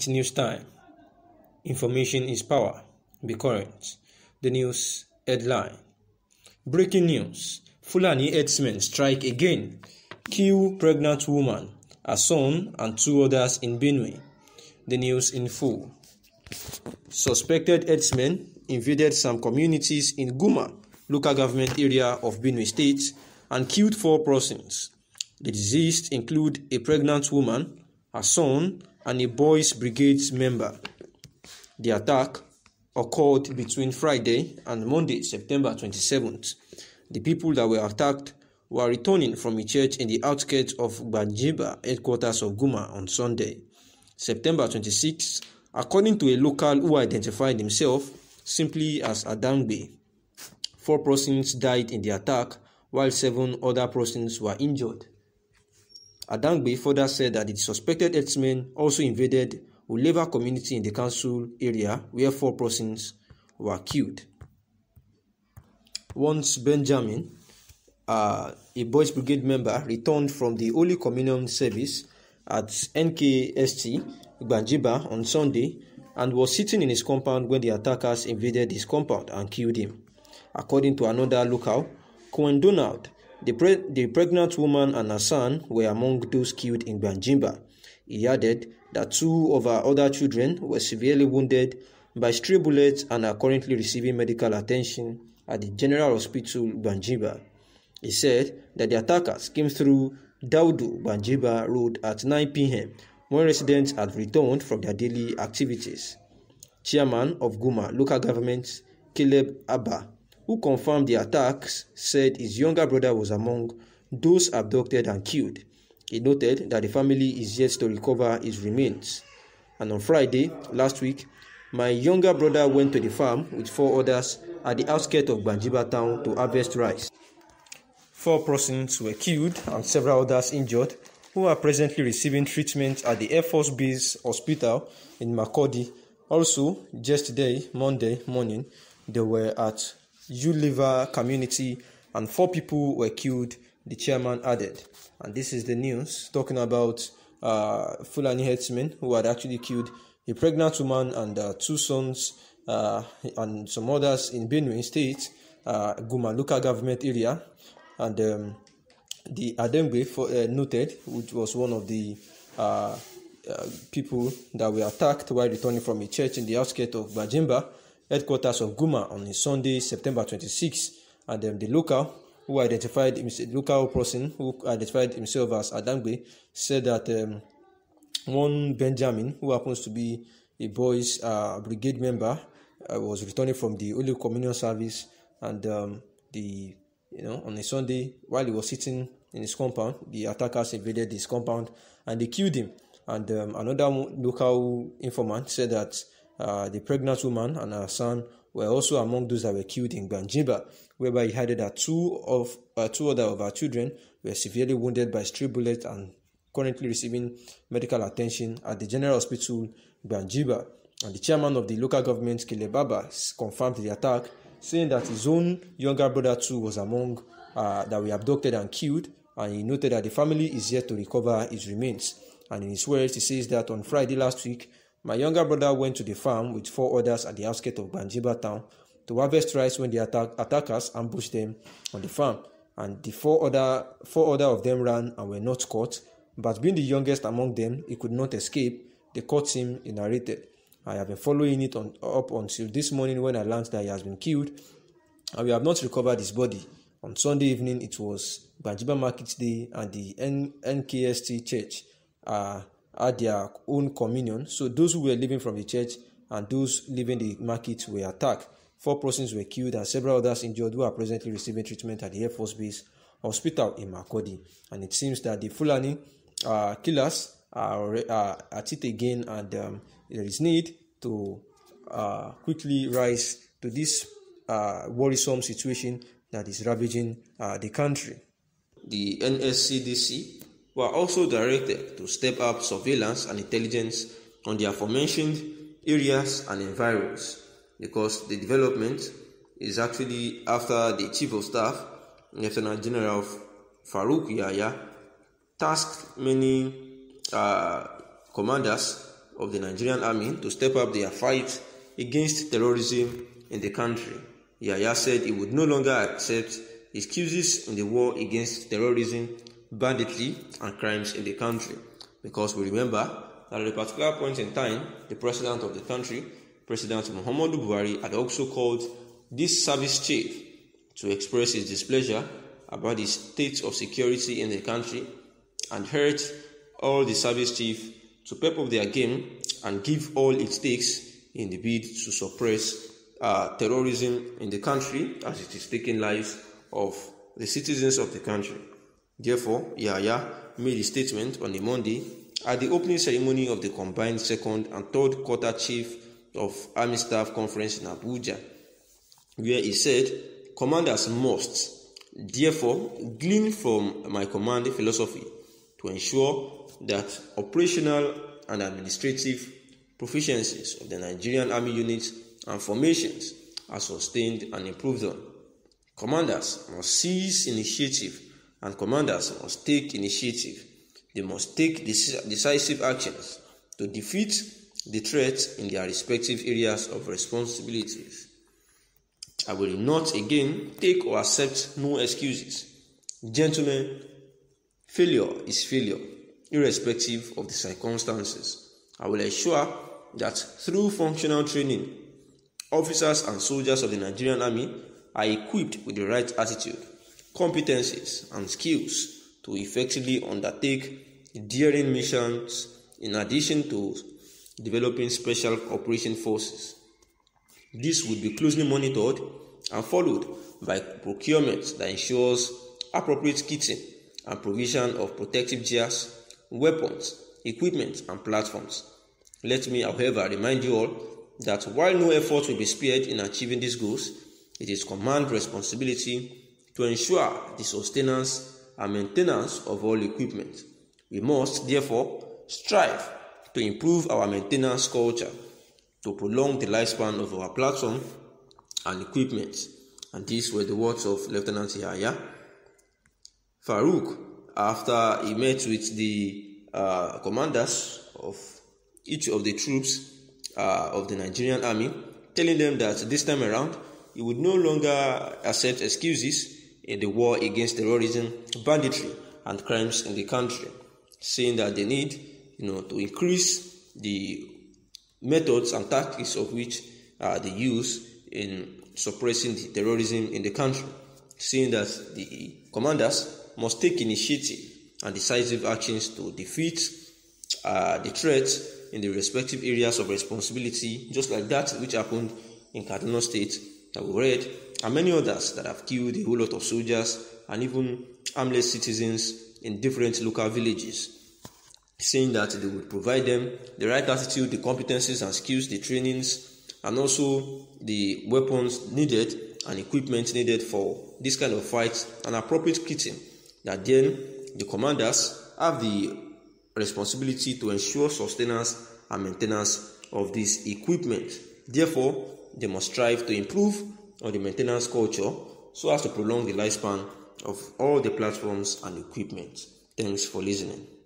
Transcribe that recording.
It's news time. Information is power. Be current. The news headline. Breaking news. Fulani herdsmen strike again. Kill pregnant woman, her son and 2 others in Benue. The news in full. Suspected herdsmen invaded some communities in Guma, local government area of Benue State, and killed 4 persons. The deceased include a pregnant woman, her son, and a boys' brigade member. The attack occurred between Friday and Monday, September 27th. The people that were attacked were returning from a church in the outskirts of Gbanjiba, headquarters of Guma, on Sunday, September 26th, according to a local who identified himself simply as Adangbe. 4 persons died in the attack, while 7 other persons were injured. Adangbe further said that the suspected herdsmen also invaded Uleva community in the council area, where 4 persons were killed. Once Benjamin, a boys' brigade member, returned from the Holy Communion service at NKST Gbanjiba on Sunday and was sitting in his compound when the attackers invaded his compound and killed him. According to another local, Cohen Donald, the pregnant woman and her son were among those killed in Gbanjiba. He added that 2 of her other children were severely wounded by stray bullets and are currently receiving medical attention at the General Hospital Gbanjiba. He said that the attackers came through Daudu Gbanjiba Road at 9 p.m. when residents had returned from their daily activities. Chairman of Guma local government, Caleb Abba, who confirmed the attacks, said his younger brother was among those abducted and killed. He noted that the family is yet to recover his remains. And on Friday, last week, my younger brother went to the farm with 4 others at the outskirts of Gbanjiba town to harvest rice. 4 persons were killed and several others injured, who are presently receiving treatment at the Air Force Base Hospital in Makurdi. Also, yesterday, Monday morning, they were at Uleva community and 4 people were killed, the chairman added. And this is the news talking about Fulani herdsmen who had actually killed a pregnant woman and 2 sons and some others in Benue State, Guma local government area. And the Adengbe noted, which was one of the people that were attacked while returning from a church in the outskirts of Bajimba, headquarters of Guma, on Sunday, September 26th. And the local person who identified himself as Adangbe said that one Benjamin, who happens to be a boys' brigade member, was returning from the Holy Communion service, and on a Sunday, while he was sitting in his compound, the attackers invaded his compound and they killed him. And another local informant said that the pregnant woman and her son were also among those that were killed in Gbanjiba, whereby he added that 2 other of our children were severely wounded by stray bullets and currently receiving medical attention at the General Hospital Gbanjiba. And the chairman of the local government, Caleb Abba, confirmed the attack, saying that his own younger brother too was among that were abducted and killed, and he noted that the family is yet to recover his remains. And in his words, he says that on Friday last week, my younger brother went to the farm with 4 others at the outskirts of Gbanjiba town to harvest rice when the attackers ambushed them on the farm, and the 4 other of them ran and were not caught, but being the youngest among them, he could not escape. They caught him, he narrated. I have been following it up until this morning when I learned that he has been killed, and we have not recovered his body. On Sunday evening, it was Gbanjiba Market Day, and the NKST church had their own communion. So those who were leaving from the church and those leaving the market were attacked. 4 persons were killed and several others injured, who are presently receiving treatment at the Air Force Base Hospital in Makurdi. And it seems that the Fulani killers are at it again, and there is need to quickly rise to this worrisome situation that is ravaging the country. The NSCDC were also directed to step up surveillance and intelligence on the aforementioned areas and environs, because the development is actually after the Chief of Staff, Lieutenant General Farouk Yahya, tasked many commanders of the Nigerian Army to step up their fight against terrorism in the country. Yahya said he would no longer accept excuses in the war against terrorism, banditry, and crimes in the country. Because we remember that at a particular point in time, the president of the country, President Muhammadu Buhari, had also called this service chief to express his displeasure about the state of security in the country and urged all the service chiefs to pep up their game and give all it takes in the bid to suppress terrorism in the country as it is taking lives of the citizens of the country. Therefore, Yahya made a statement on a Monday at the opening ceremony of the combined second and third quarter chief of Army Staff Conference in Abuja, where he said, "Commanders must, therefore, glean from my command philosophy to ensure that operational and administrative proficiencies of the Nigerian Army units and formations are sustained and improved on. Commanders must seize initiative and commanders must take initiative. They must take decisive actions to defeat the threats in their respective areas of responsibilities. I will not again take or accept no excuses. Gentlemen, failure is failure, irrespective of the circumstances. I will ensure that through functional training, officers and soldiers of the Nigerian Army are equipped with the right attitude, competencies, and skills to effectively undertake daring missions in addition to developing special operation forces. This would be closely monitored and followed by procurement that ensures appropriate kitting and provision of protective gears, weapons, equipment, and platforms. Let me, however, remind you all that while no effort will be spared in achieving these goals, it is command responsibility to ensure the sustenance and maintenance of all equipment. We must, therefore, strive to improve our maintenance culture to prolong the lifespan of our platform and equipment. And these were the words of Lieutenant Yahya Farouk after he met with the commanders of each of the troops of the Nigerian Army, telling them that this time around he would no longer accept excuses in the war against terrorism, banditry, and crimes in the country, saying that they need to increase the methods and tactics of which they use in suppressing the terrorism in the country, saying that the commanders must take initiative and decisive actions to defeat the threats in the respective areas of responsibility, just like that which happened in Kaduna State that we read, and many others that have killed a whole lot of soldiers and even harmless citizens in different local villages, saying that they would provide them the right attitude, the competencies and skills, the trainings, and also the weapons needed and equipment needed for this kind of fight, and appropriate kitting, that then the commanders have the responsibility to ensure sustenance and maintenance of this equipment. Therefore, they must strive to improve on the maintenance culture so as to prolong the lifespan of all the platforms and equipment. Thanks for listening.